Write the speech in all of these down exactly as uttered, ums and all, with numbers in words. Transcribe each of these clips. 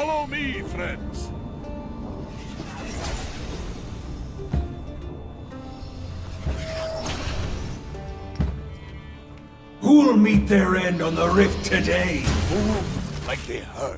Follow me, friends. Who'll meet their end on the rift today? Move like they heard.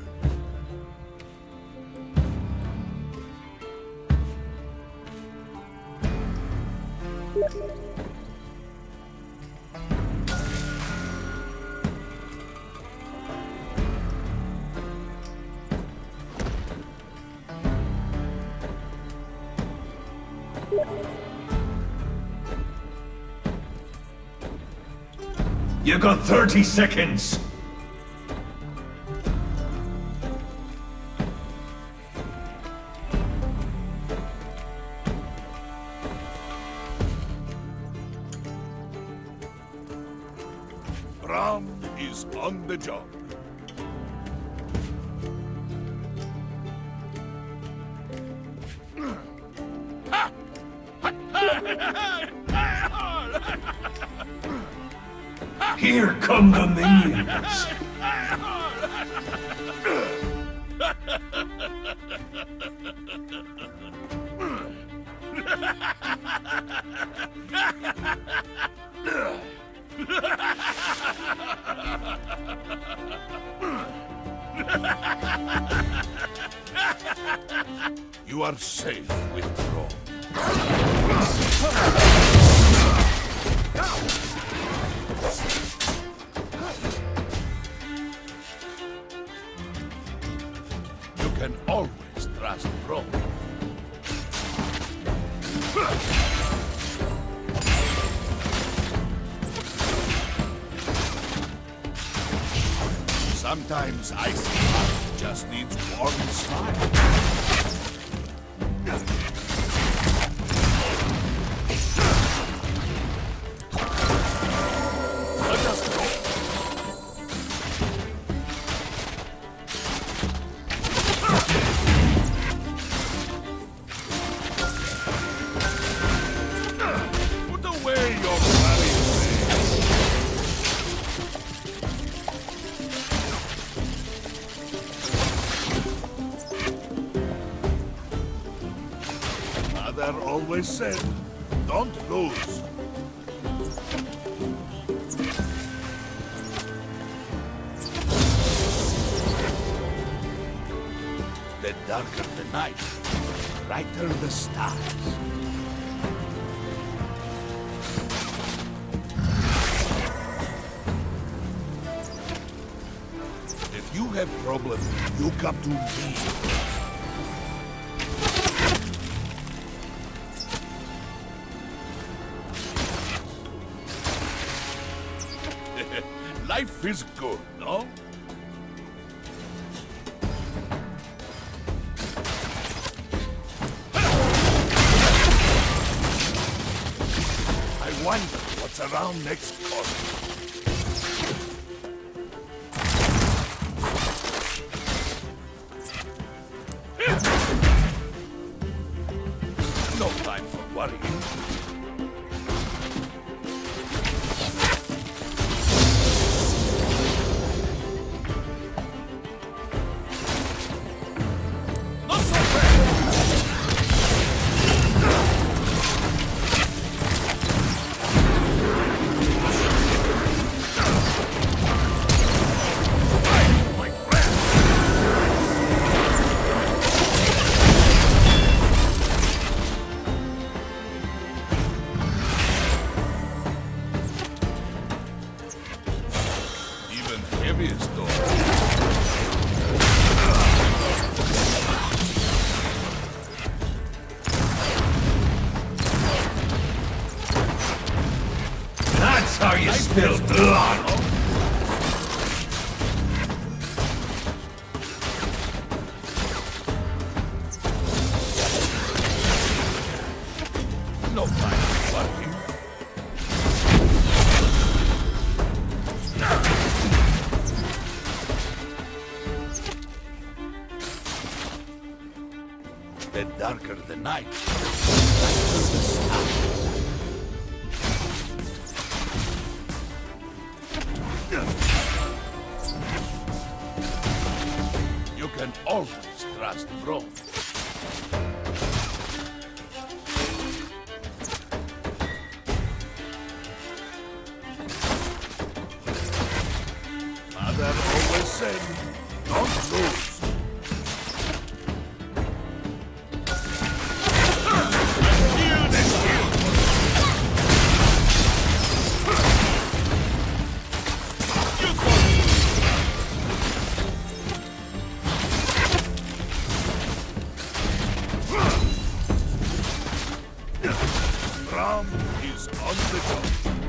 You got thirty seconds! Braum is on the job. Here come the minions! You are safe with Braum. You can always trust Braum. Sometimes icy heart just needs warm smile. Mother always said, don't lose. The darker the night, brighter the stars. If you have problems, you come to me. Life is good, no? I wonder what's around next corner. No time for worrying. That's how you spill blood! No time for working. The darker the night, brighter the stars. You can always trust Braum. Mother always said, don't lose. Braum is on the job.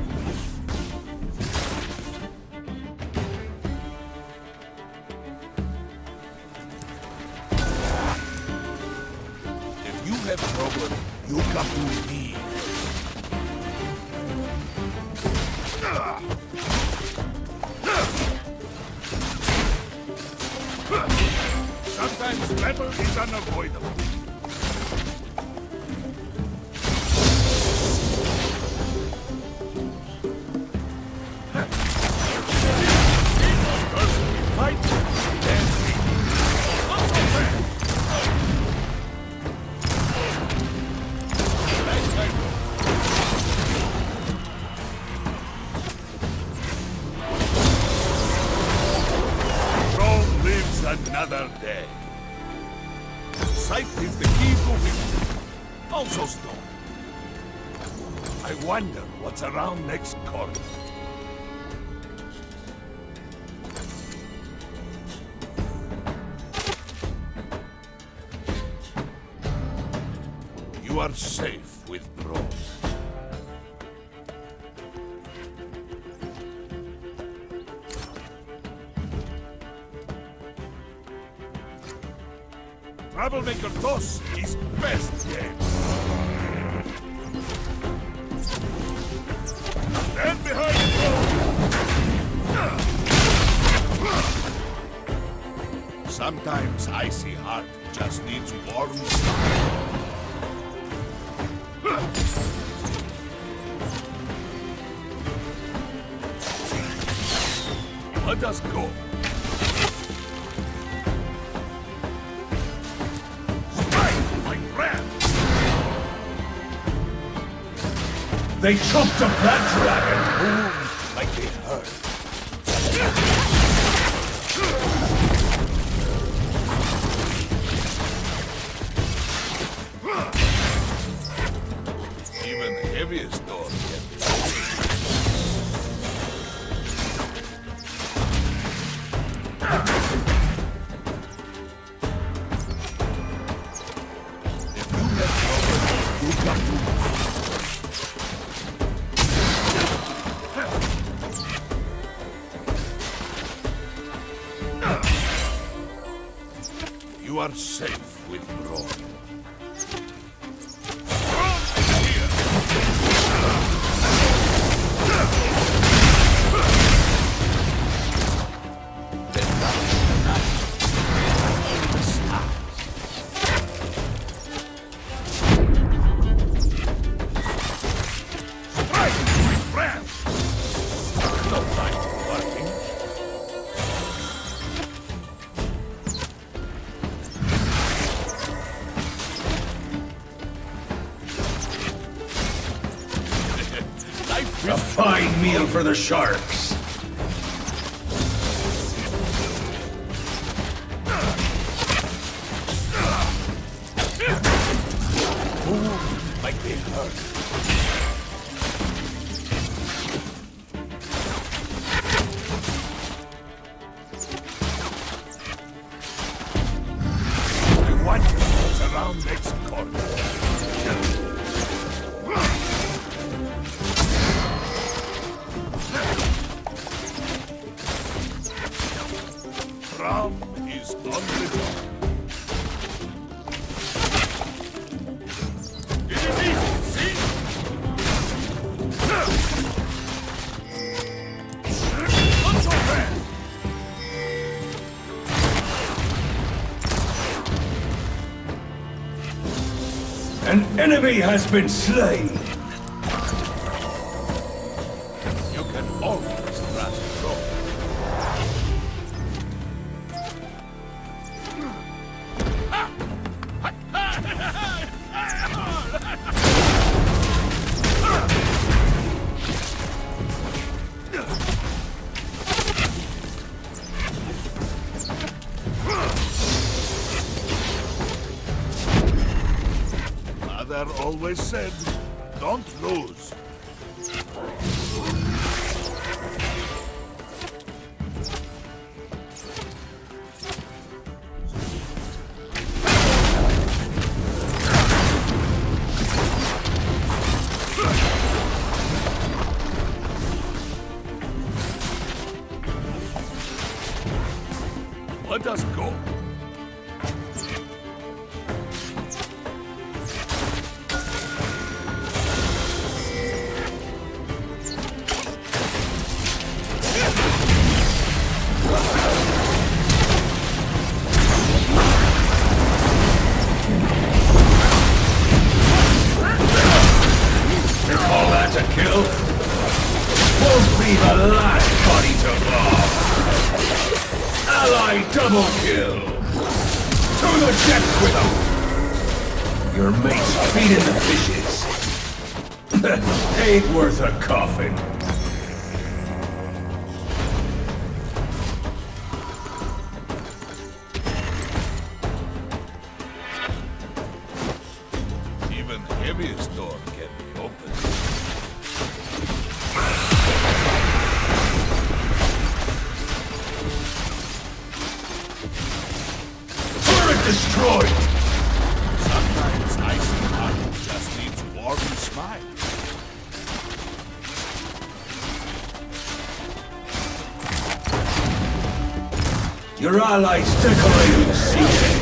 If you have trouble, you come to me. Sometimes battle is unavoidable. Another day. Sight is the key to victory. Also stone. I wonder what's around next corner. You are safe with Braum. Troublemaker Toss is best game. Stand behind you! Sometimes icy heart just needs warm sun. Let us go. They chopped up that dragon! Ooh, like they hurt. Even the heaviest door can be. If you have trouble, you come to me. You are safe with Braum. A fine meal for the sharks! Ooh, like they hurt. I wonder what's around next corner. Braum is on the job. It is easy, see? Not so bad. An enemy has been slain! You can always trust Braum. always said, don't lose. Let us go. Double kill! To the depths with them! Your mate's feeding the fishes. Ain't worth a coffin. Even heaviest door can be opened. Destroyed! Sometimes icy heart just needs a warm smile. Your allies decorating the sea.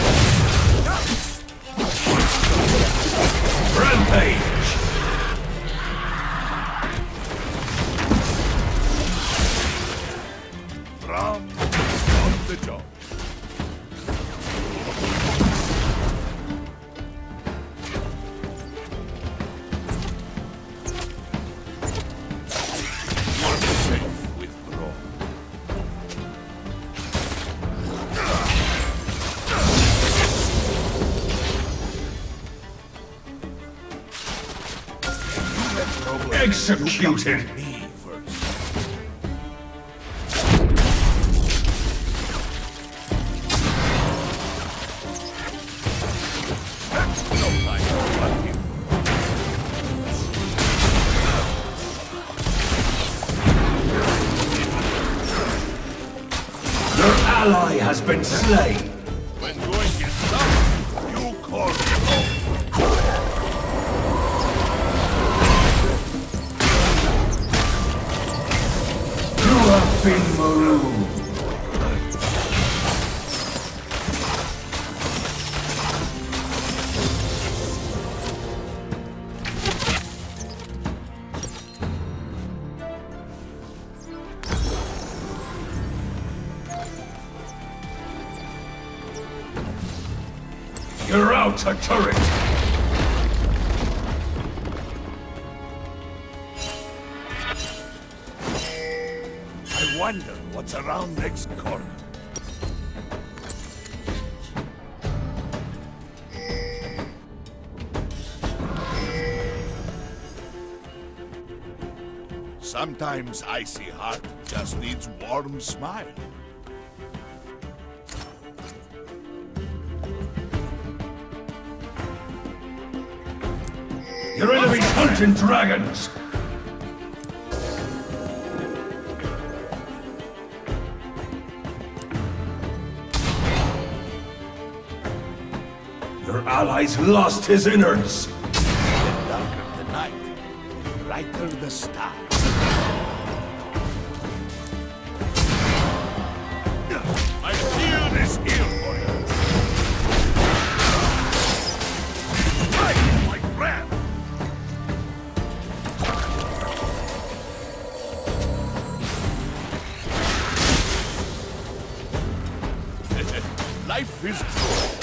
Rampage! Braum on the job. Executed! Me first. No time to run him. Your ally has been slain! When going gets tough, you call me home. Been marooned. You're out a turret. I wonder what's around next corner. Sometimes icy heart just needs warm smile. Your enemy's hunting dragons! Your allies lost his innards! The darker the night, brighter the stars. My shield is here for you. Fight like ram. Life is good.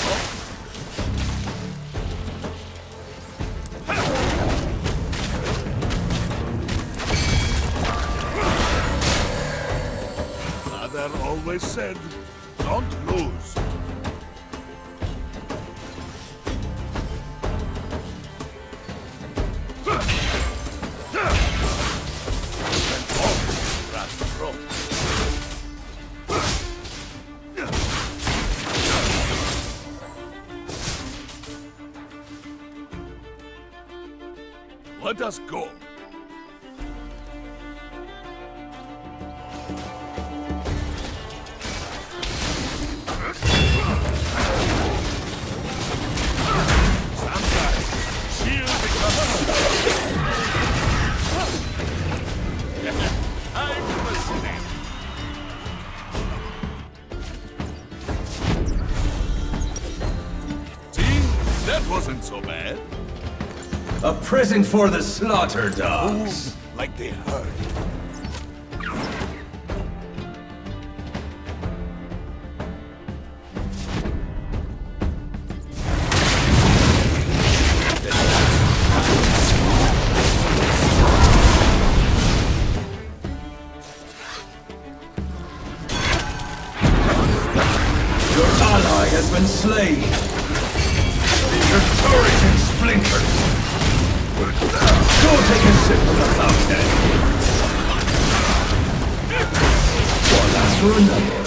Mother always said, don't lose. Let us go. Wasn't so bad. A present for the slaughter dogs. Move like they heard. Your ally has been slain. Your turret in splinters! Go take a sip from the fountain! One after another.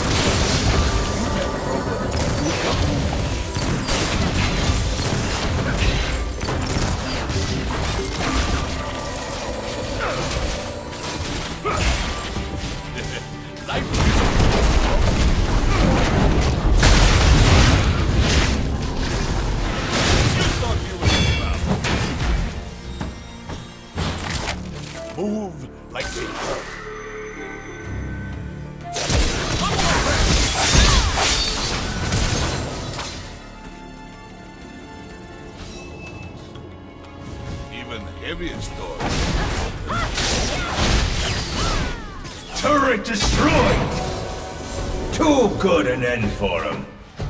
Move like they heard. Even heaviest doors. Turret destroyed! Too good an end for him.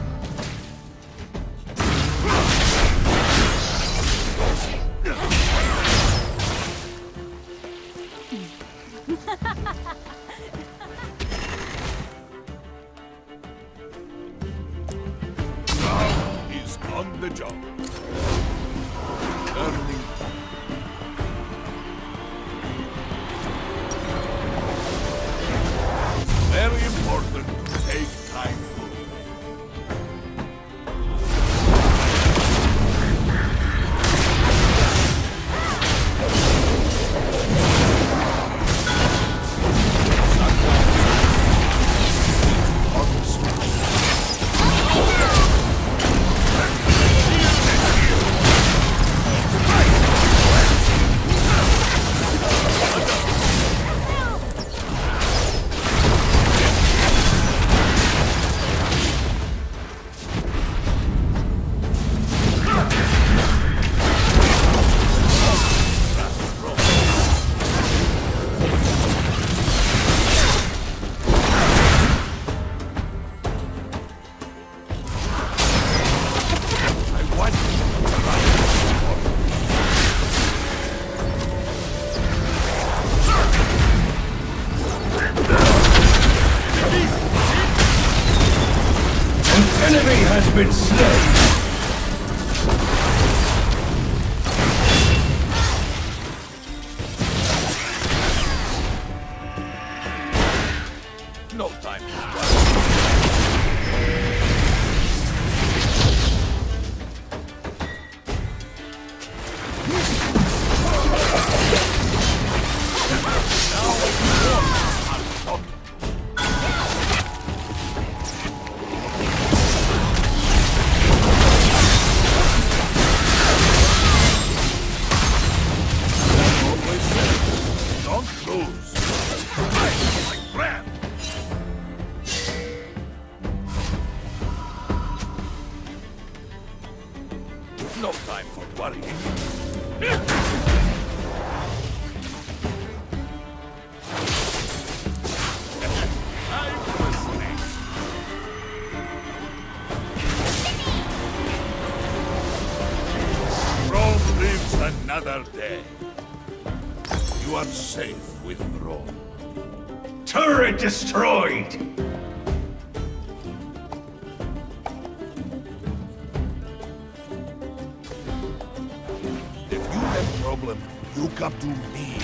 He's on the job. Early. Very important to take time to. Enemy has been slain! No time for No time for worrying. I'm listening. Rome lives another day. You are safe with Rome. Turret destroyed! Problem, you come to me.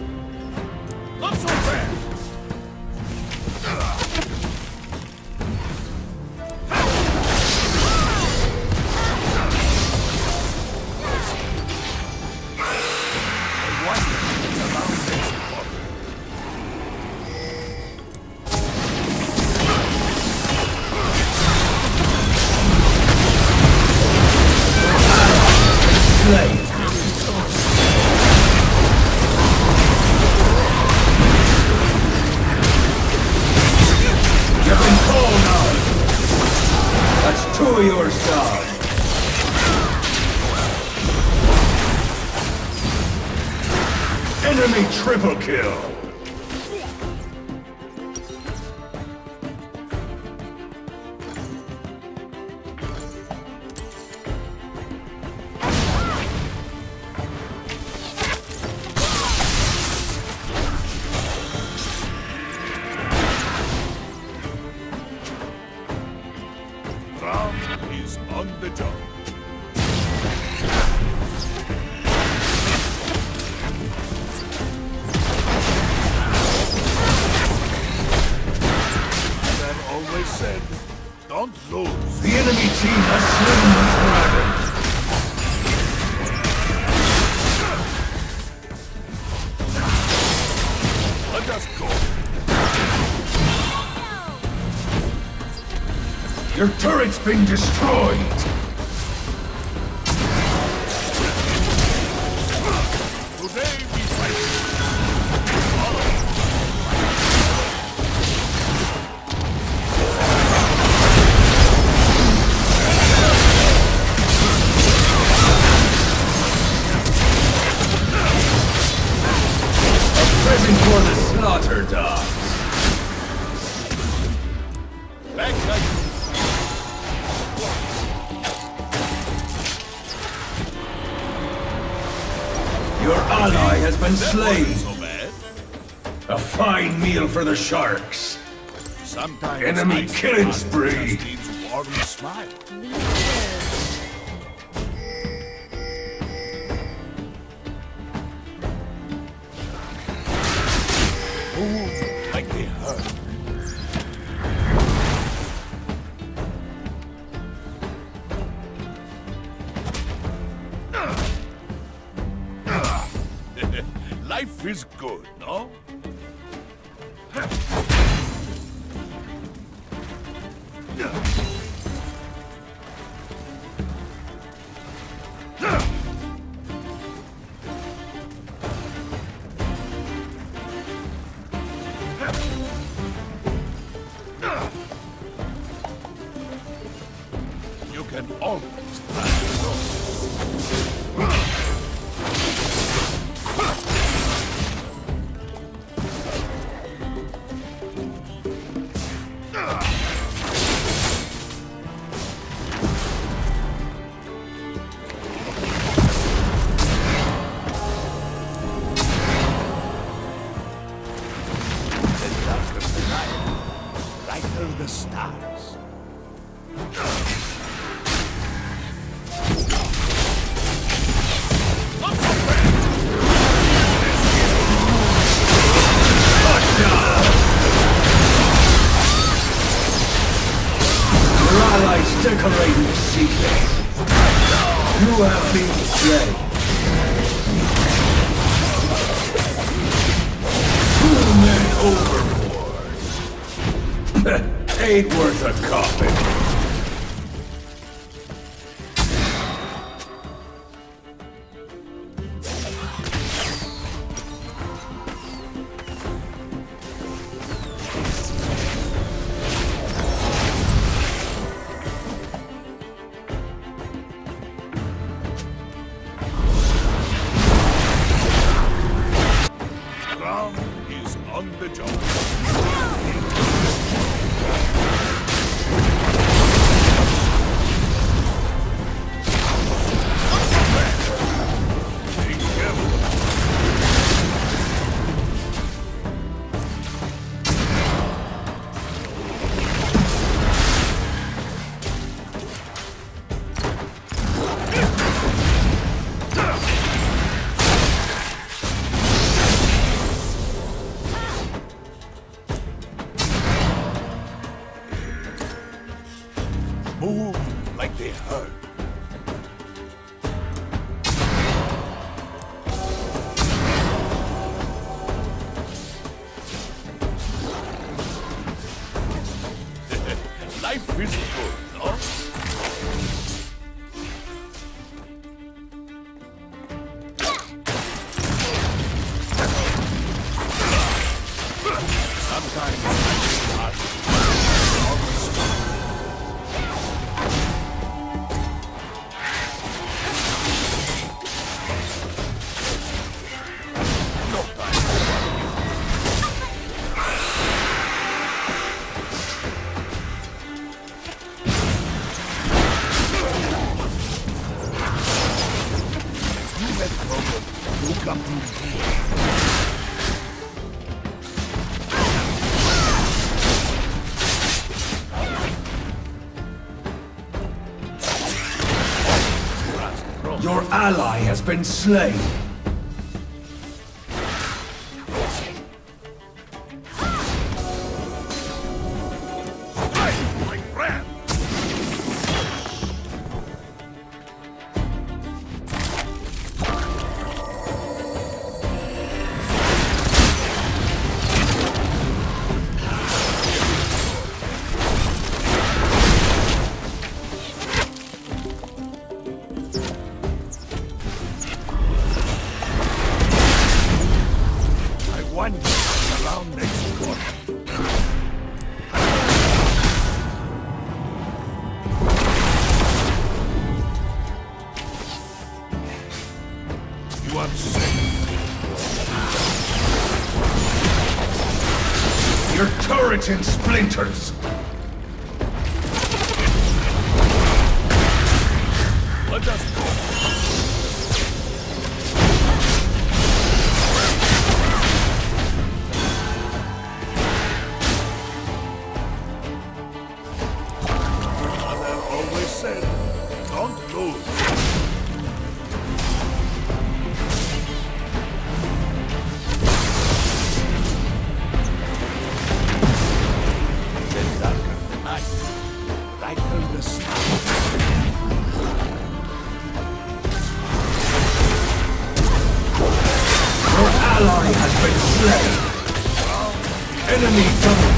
Not so fast. To your side. Enemy triple kill. Braum is on the job. Always said, don't lose. The enemy team has slain the dragon. Let us go. Your turret's been destroyed. Today we fight. Present for the slaughter dogs. Back like Your ally has been that slain. wasn't so bad. A fine meal for the sharks. Sometimes Enemy ice killing just spree. needs a warm smile. Move like they hurt. Life is good, no? You can always try to go. The darker the night, brighter the stars. Your allies decorating the secret. You have been slain. Two men overboard. Ain't worth a coffin. Braum is on the job. come to me. Your ally has been slain. Your turret in splinters! Let us go! Mother always said, don't lose. Ally has been slain. Enemy double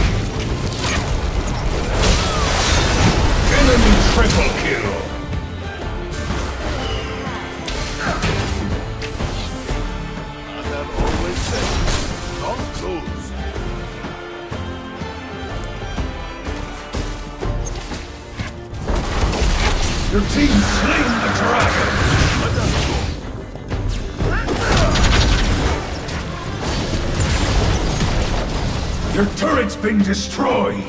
kill. Enemy triple kill. Mother always said, don't lose. Your team slain the dragon. Let us go. Your turret's been destroyed!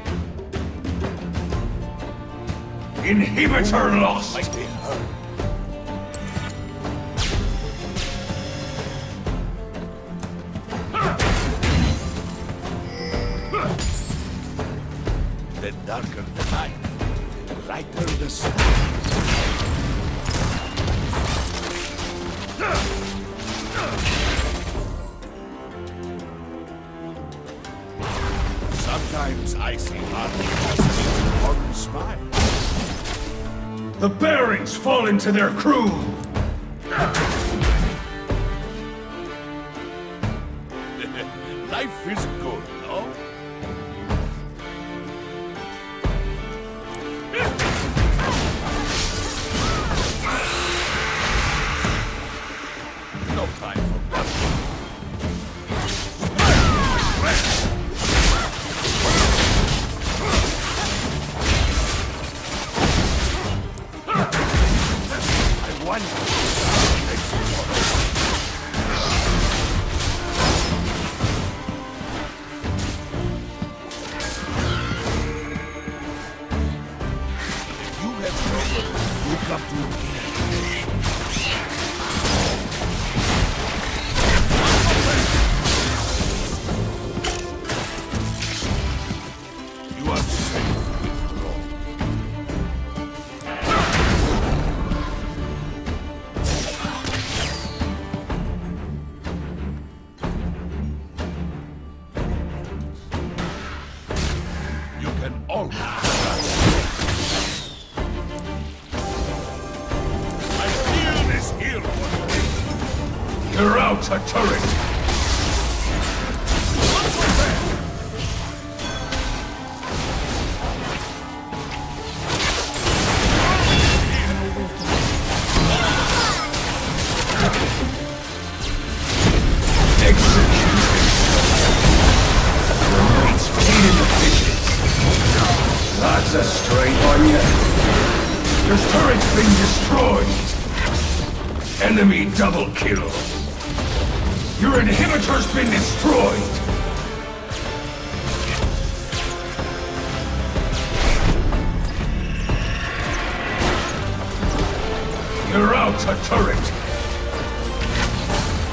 Inhibitor lost! Might be hurt. The darker the night, the brighter the sun. Sometimes I see heart or smile. The bearings fall into their crew! Life is good, no? No time for rushing. Come to me. You are safe. You can always. You're out a turret! Executed! Your mate's feeding the fishes! That's a straight on you! Your turret's been destroyed! Enemy double kill! Your inhibitor's been destroyed! You're out a turret!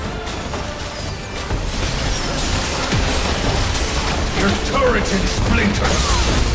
Turret in splinters!